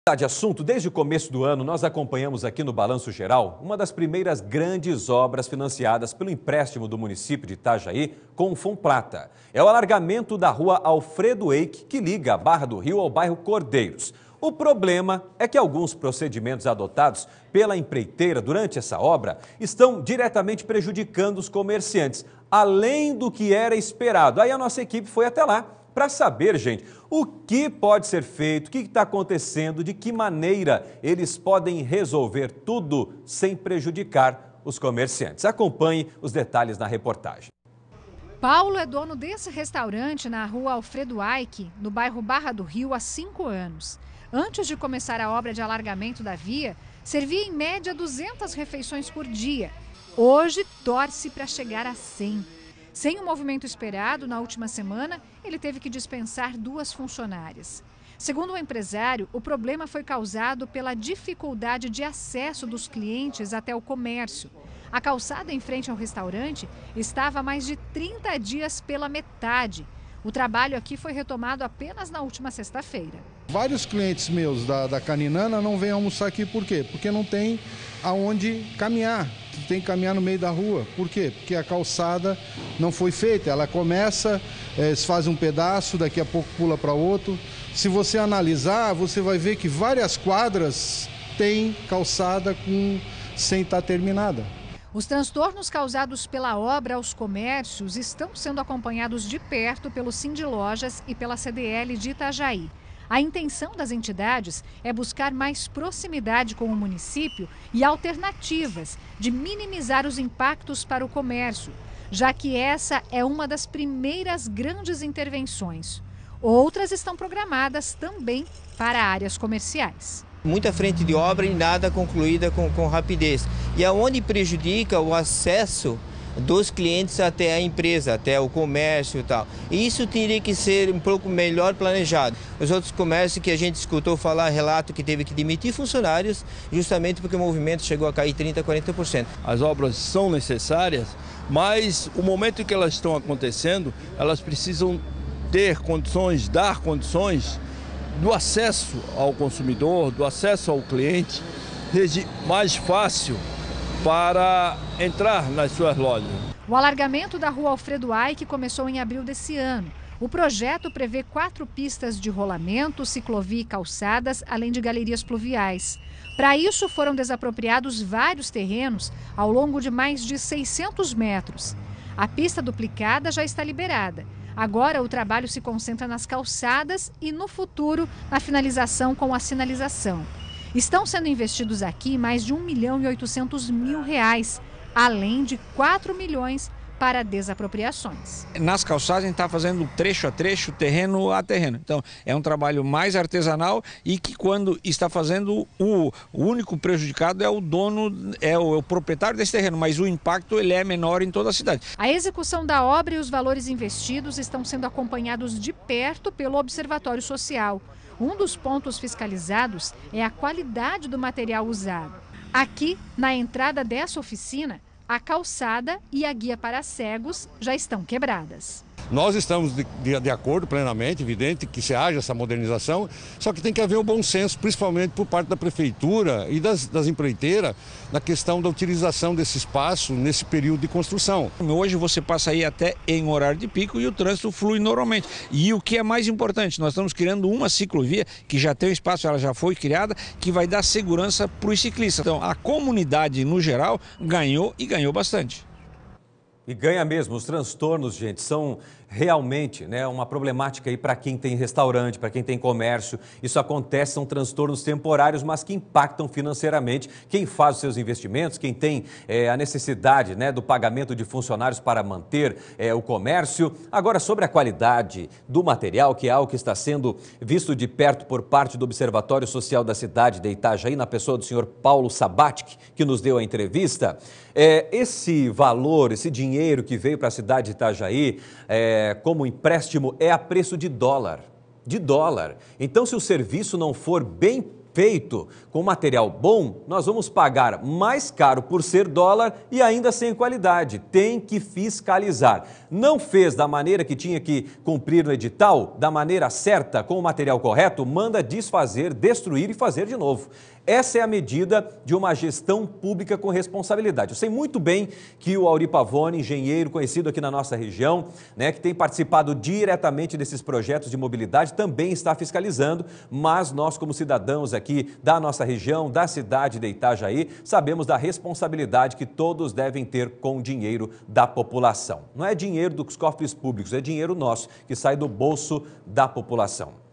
De assunto, desde o começo do ano, nós acompanhamos aqui no Balanço Geral uma das primeiras grandes obras financiadas pelo empréstimo do município de Itajaí com o Funplata. É o alargamento da rua Alfredo Eike, que liga a Barra do Rio ao bairro Cordeiros. O problema é que alguns procedimentos adotados pela empreiteira durante essa obra estão diretamente prejudicando os comerciantes, além do que era esperado. Aí a nossa equipe foi até lá para saber, gente, o que pode ser feito, o que está acontecendo, de que maneira eles podem resolver tudo sem prejudicar os comerciantes. Acompanhe os detalhes na reportagem. Paulo é dono desse restaurante na rua Alfredo Eike, no bairro Barra do Rio, há 5 anos. Antes de começar a obra de alargamento da via, servia em média 200 refeições por dia. Hoje, torce para chegar a 100. Sem o movimento esperado, na última semana, ele teve que dispensar 2 funcionárias. Segundo o empresário, o problema foi causado pela dificuldade de acesso dos clientes até o comércio. A calçada em frente ao restaurante estava há mais de 30 dias pela metade. O trabalho aqui foi retomado apenas na última sexta-feira. Vários clientes meus da Caninana não vêm almoçar aqui, por quê? Porque não tem aonde caminhar, tem que caminhar no meio da rua. Por quê? Porque a calçada não foi feita, ela começa, se faz um pedaço, daqui a pouco pula para outro. Se você analisar, você vai ver que várias quadras têm calçada sem estar terminada. Os transtornos causados pela obra aos comércios estão sendo acompanhados de perto pelo Sindilojas e pela CDL de Itajaí. A intenção das entidades é buscar mais proximidade com o município e alternativas de minimizar os impactos para o comércio, já que essa é uma das primeiras grandes intervenções. Outras estão programadas também para áreas comerciais. Muita frente de obra e nada concluída com rapidez. E aonde prejudica o acesso dos clientes até a empresa, até o comércio e tal. E isso teria que ser um pouco melhor planejado. Os outros comércios que a gente escutou falar, relato que teve que demitir funcionários, justamente porque o movimento chegou a cair 30%, 40%. As obras são necessárias, mas o momento em que elas estão acontecendo, elas precisam ter condições, dar condições do acesso ao consumidor, do acesso ao cliente, mais fácil para entrar nas suas lojas. O alargamento da rua Alfredo Eike começou em abril desse ano. O projeto prevê 4 pistas de rolamento, ciclovia e calçadas, além de galerias pluviais. Para isso, foram desapropriados vários terrenos ao longo de mais de 600 metros. A pista duplicada já está liberada. Agora o trabalho se concentra nas calçadas e, no futuro, na finalização com a sinalização. Estão sendo investidos aqui mais de R$1.800.000, além de 4 milhões para desapropriações. Nas calçadas a gente está fazendo trecho a trecho, terreno a terreno. Então é um trabalho mais artesanal e que quando está fazendo o único prejudicado é o dono, é o proprietário desse terreno, mas o impacto ele é menor em toda a cidade. A execução da obra e os valores investidos estão sendo acompanhados de perto pelo Observatório Social. Um dos pontos fiscalizados é a qualidade do material usado. Aqui, na entrada dessa oficina, a calçada e a guia para cegos já estão quebradas. Nós estamos de acordo plenamente, evidente que se haja essa modernização, só que tem que haver um bom senso, principalmente por parte da prefeitura e das empreiteiras, na questão da utilização desse espaço nesse período de construção. Hoje você passa aí até em horário de pico e o trânsito flui normalmente. E o que é mais importante, nós estamos criando uma ciclovia que já tem um espaço, ela já foi criada, que vai dar segurança para os ciclistas. Então a comunidade no geral ganhou e ganhou bastante. E ganha mesmo, os transtornos, gente, são realmente, né, uma problemática aí para quem tem restaurante, para quem tem comércio. Isso acontece, são transtornos temporários, mas que impactam financeiramente quem faz os seus investimentos, quem tem a necessidade, né, do pagamento de funcionários para manter o comércio. Agora, sobre a qualidade do material, que é algo que está sendo visto de perto por parte do Observatório Social da cidade de Itajaí, na pessoa do senhor Paulo Sabatic, que nos deu a entrevista, esse valor, esse dinheiro que veio para a cidade de Itajaí, como empréstimo, é a preço de dólar. Então, se o serviço não for bem feito com material bom, nós vamos pagar mais caro por ser dólar e ainda sem qualidade. Tem que fiscalizar. Não fez da maneira que tinha que cumprir no edital, da maneira certa, com o material correto, manda desfazer, destruir e fazer de novo. Essa é a medida de uma gestão pública com responsabilidade. Eu sei muito bem que o Auri Pavone, engenheiro conhecido aqui na nossa região, que tem participado diretamente desses projetos de mobilidade, também está fiscalizando, mas nós, como cidadãos aqui da nossa região, da cidade de Itajaí, sabemos da responsabilidade que todos devem ter com o dinheiro da população. Não é dinheiro dos cofres públicos, é dinheiro nosso, que sai do bolso da população.